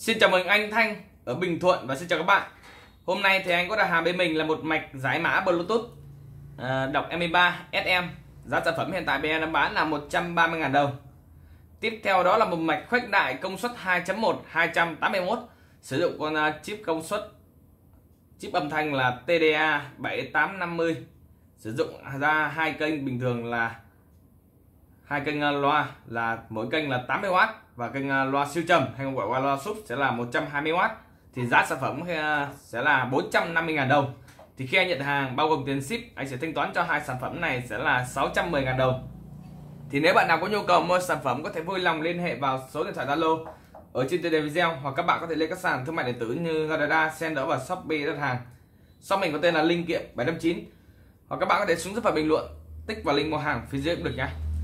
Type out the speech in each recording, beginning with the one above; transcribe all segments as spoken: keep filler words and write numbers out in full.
Xin chào mừng anh Thanh ở Bình Thuận và xin chào các bạn. Hôm nay thì anh có đặt hàng bên mình là một mạch giải mã Bluetooth à, đọc em pê ba ét em. Giá sản phẩm hiện tại bên em đang bán là một trăm ba mươi nghìn đồng. Tiếp theo đó là một mạch khuếch đại công suất hai chấm một hai trăm tám mươi mốt, sử dụng con uh, chip công suất chip âm thanh là tê đê a bảy tám năm mươi, sử dụng ra hai kênh bình thường là hai kênh uh, loa là mỗi kênh là tám mươi oát và kênh uh, loa siêu trầm hay còn gọi là loa sub sẽ là một trăm hai mươi oát. Thì giá sản phẩm uh, sẽ là bốn trăm năm mươi nghìn đồng. Thì khi anh nhận hàng bao gồm tiền ship, anh sẽ thanh toán cho hai sản phẩm này sẽ là sáu trăm mười nghìn đồng. Thì nếu bạn nào có nhu cầu mua sản phẩm có thể vui lòng liên hệ vào số điện thoại Zalo ở trên tiêu đề video, hoặc các bạn có thể lên các sàn thương mại điện tử như Lazada, Sender và Shopee đặt hàng. Shop mình có tên là Linh Kiện bảy năm chín, hoặc các bạn có thể xuống dưới phần bình luận tích vào link mua hàng phía dưới cũng được nhé.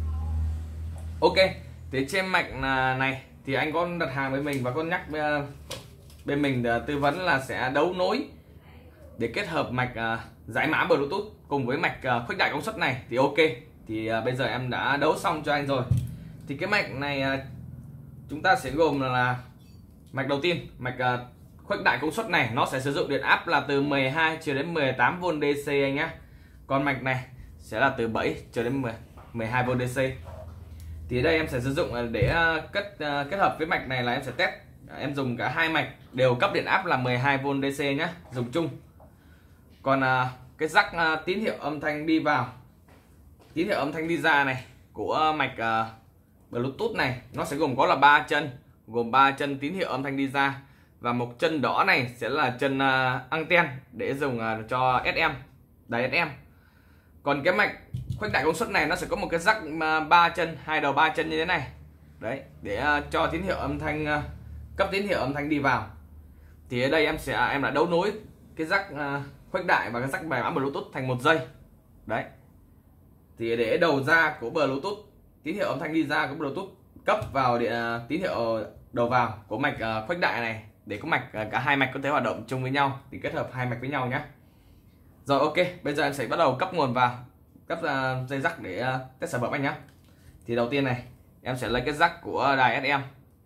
Ok, thì trên mạch này thì anh có đặt hàng với mình và có nhắc bên mình tư vấn là sẽ đấu nối để kết hợp mạch giải mã Bluetooth cùng với mạch khuếch đại công suất này thì ok. Thì bây giờ em đã đấu xong cho anh rồi. Thì cái mạch này chúng ta sẽ gồm là mạch đầu tiên, mạch khuếch đại công suất này nó sẽ sử dụng điện áp là từ mười hai cho đến mười tám vôn đê xê anh nhé. Còn mạch này sẽ là từ bảy cho đến mười hai vôn đê xê. Thì đây em sẽ sử dụng để kết kết hợp với mạch này là em sẽ test. Em dùng cả hai mạch đều cấp điện áp là mười hai vôn đê xê nhé, dùng chung. Còn cái jack tín hiệu âm thanh đi vào, tín hiệu âm thanh đi ra này của mạch uh, Bluetooth này nó sẽ gồm có là ba chân, gồm ba chân tín hiệu âm thanh đi ra, và một chân đỏ này sẽ là chân uh, anten để dùng uh, cho ét em, đài ét em. Còn cái mạch khuếch đại công suất này nó sẽ có một cái jack uh, ba chân, hai đầu ba chân như thế này đấy, để uh, cho tín hiệu âm thanh uh, cấp tín hiệu âm thanh đi vào. Thì ở đây em sẽ em đã đấu nối cái jack uh, khuếch đại và cái jack bài bản Bluetooth thành một dây đấy. Thì để đầu ra của Bluetooth, tín hiệu âm thanh đi ra của Bluetooth cấp vào điện tín hiệu đầu vào của mạch khuếch đại này, để có mạch cả hai mạch có thể hoạt động chung với nhau, thì kết hợp hai mạch với nhau nhé. Rồi ok, bây giờ em sẽ bắt đầu cấp nguồn vào, cấp dây jack để test sản phẩm anh nhé. Thì đầu tiên này em sẽ lấy cái jack của đài ét em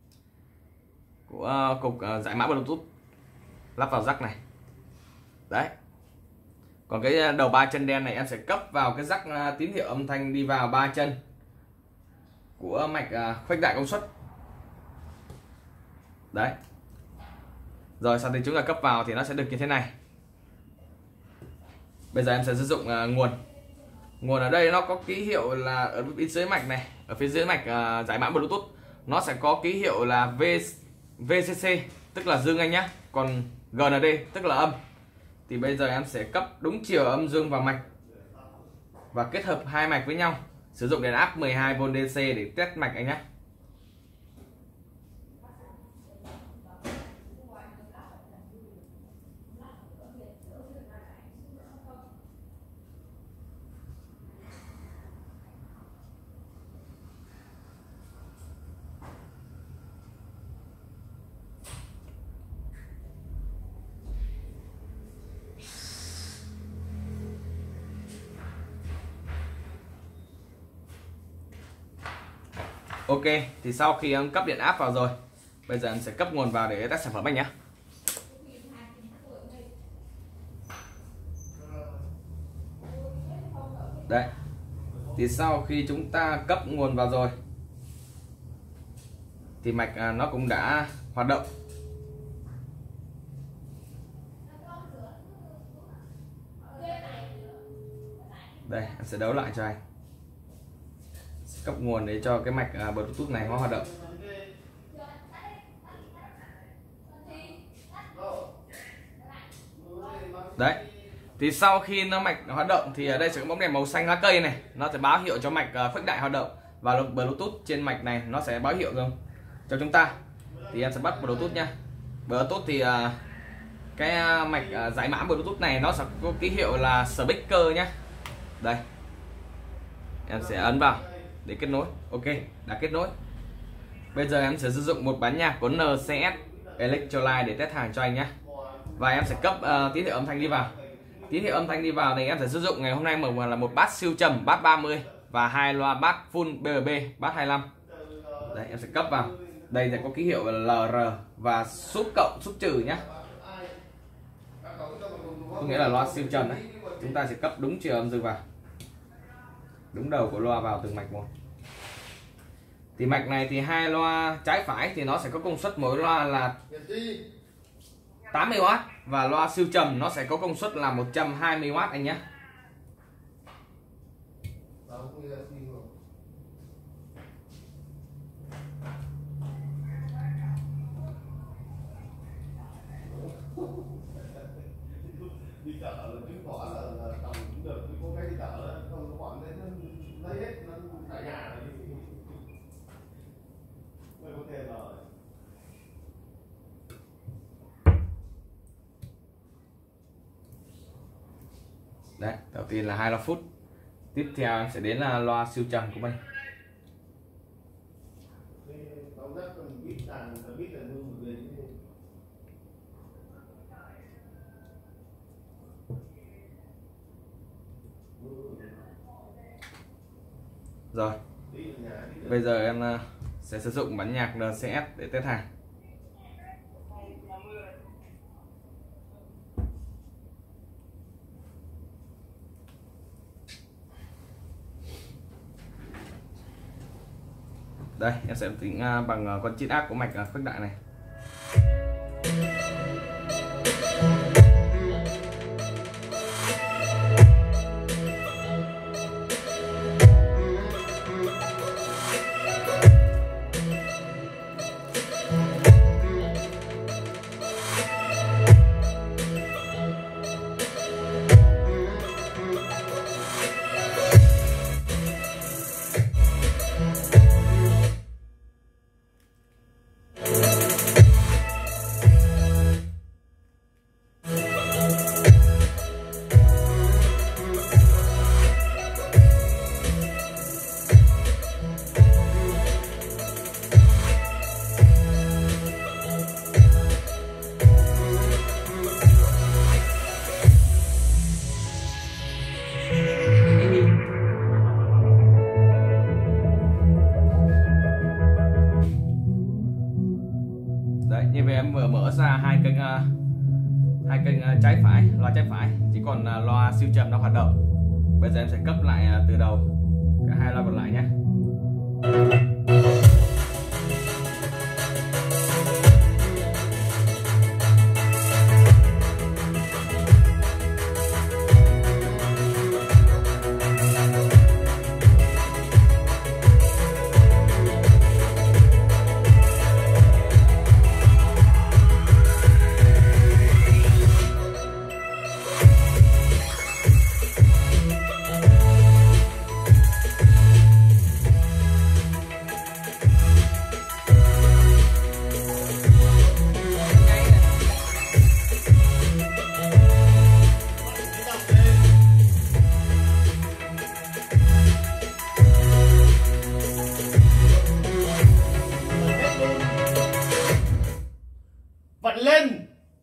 của cục giải mã Bluetooth, lắp vào jack này đấy. Còn cái đầu ba chân đen này em sẽ cấp vào cái jack tín hiệu âm thanh đi vào ba chân của mạch khuếch đại công suất đấy. Rồi sau khi chúng ta cấp vào thì nó sẽ được như thế này. Bây giờ em sẽ sử dụng uh, nguồn nguồn ở đây nó có ký hiệu là ở phía dưới mạch này, ở phía dưới mạch uh, giải mã Bluetooth nó sẽ có ký hiệu là v, vê xê xê tức là dương anh nhé, còn giê en đê tức là âm. Thì bây giờ em sẽ cấp đúng chiều âm dương vào mạch và kết hợp hai mạch với nhau, sử dụng điện áp mười hai vôn đê xê để test mạch anh nhé. Ok, thì sau khi em cấp điện áp vào rồi, bây giờ em sẽ cấp nguồn vào để test sản phẩm anh nhé. Đấy, thì sau khi chúng ta cấp nguồn vào rồi thì mạch nó cũng đã hoạt động. Đây, em sẽ đấu lại cho anh, cấp nguồn để cho cái mạch uh, Bluetooth này nó hoạt động. Đấy, thì sau khi nó mạch hoạt động thì ở đây sẽ có bóng đèn màu xanh lá cây này, nó sẽ báo hiệu cho mạch uh, khuếch đại hoạt động, và Bluetooth trên mạch này nó sẽ báo hiệu rồi cho chúng ta. Thì em sẽ bắt Bluetooth nha. Bluetooth thì uh, cái uh, mạch uh, giải mã Bluetooth này nó sẽ có ký hiệu là speaker nhé. Đây, em sẽ ấn vào để kết nối. Ok, đã kết nối. Bây giờ em sẽ sử dụng một bản nhạc của en xê ét Electrolyte để test hàng cho anh nhé. Và em sẽ cấp uh, tín hiệu âm thanh đi vào. Tín hiệu âm thanh đi vào này em sẽ sử dụng ngày hôm nay mở là một bass siêu trầm, bass ba mươi và hai loa bass full bê bê bê, bass hai mươi lăm. Đấy, em sẽ cấp vào. Đây sẽ có ký hiệu lờ rờ và sub cộng sub trừ nhé, có nghĩa là loa siêu trầm đấy. Chúng ta sẽ cấp đúng chiều âm dư vào, đúng đầu của loa vào từng mạch một. Thì mạch này thì hai loa trái phải thì nó sẽ có công suất mỗi loa là tám mươi oát, và loa siêu trầm nó sẽ có công suất là một trăm hai mươi oát anh nhé. Đi chợ là chứng tỏ là là tầm cũng được, cái cô gái đi chợ đó không có bọn đấy nó lấy hết nó tại nhà rồi mới có tiền rồi. Đấy, đầu tiên là hai loa phút, tiếp theo sẽ đến là loa siêu trầm của mình. Rồi, bây giờ em sẽ sử dụng bản nhạc en xê ét để test hàng. Đây, em sẽ tính bằng con chip áp của mạch khuếch đại này. Đấy, như vậy em vừa mở ra hai kênh uh, hai kênh uh, trái phải, loa trái phải, chỉ còn uh, loa siêu trầm đang hoạt động. Bây giờ em sẽ cấp lại uh, từ đầu cả hai loa còn lại nhé. Vặn lên.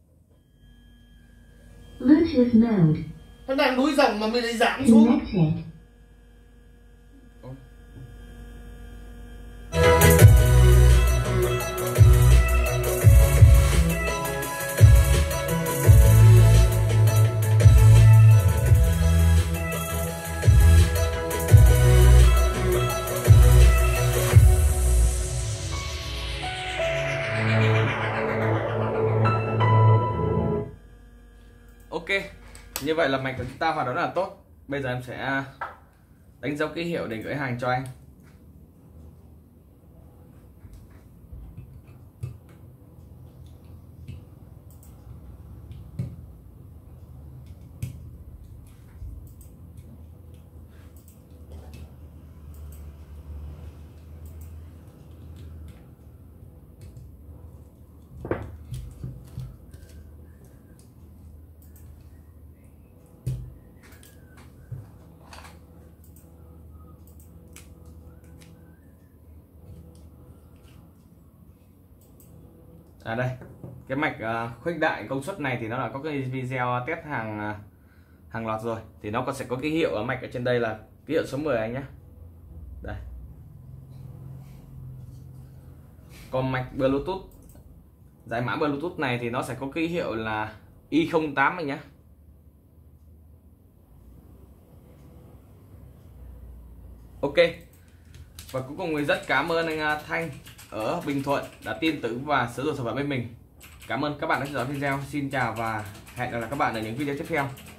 Bluetooth mode. Nó đang núi dòng mà mình lại giảm xuống. Connected. Ok, như vậy là mạch của chúng ta hoạt động rất là tốt. Bây giờ em sẽ đánh dấu ký hiệu để gửi hàng cho anh. À đây, cái mạch uh, khuếch đại công suất này thì nó là có cái video test hàng uh, hàng loạt rồi, thì nó còn sẽ có cái hiệu ở mạch ở trên đây là ký hiệu số mười anh nhé. Đây. Còn mạch Bluetooth, giải mã Bluetooth này thì nó sẽ có ký hiệu là i không tám anh nhé. Ok. Và cuối cùng thì rất cảm ơn anh Thanh ở Bình Thuận đã tin tưởng và sử dụng sản phẩm bên mình. Cảm ơn các bạn đã theo dõi video. Xin chào và hẹn gặp lại các bạn ở những video tiếp theo.